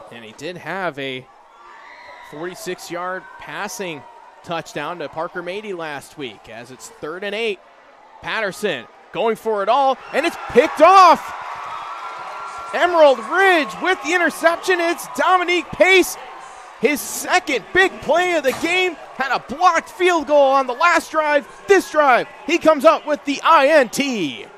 And he did have a 46-yard passing touchdown to Parker Mady last week as it's 3rd and 8. Patterson going for it all, and it's picked off. Emerald Ridge with the interception. It's Dominique Pace. His second big play of the game, had a blocked field goal on the last drive. This drive, he comes up with the INT.